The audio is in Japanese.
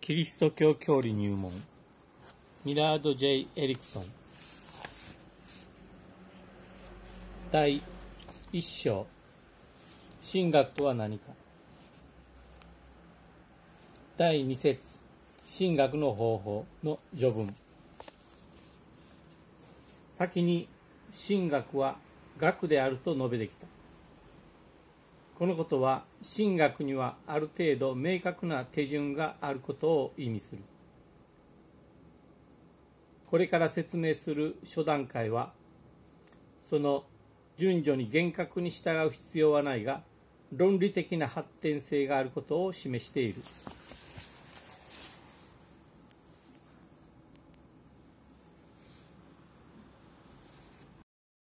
キリスト教教理入門ミラード・ J ・エリクソン第1章神学とは何か。第2節神学の方法の序文。先に神学は学であると述べてきた。このことは神学にはある程度明確な手順があることを意味する。これから説明する諸段階はその順序に厳格に従う必要はないが論理的な発展性があることを示している。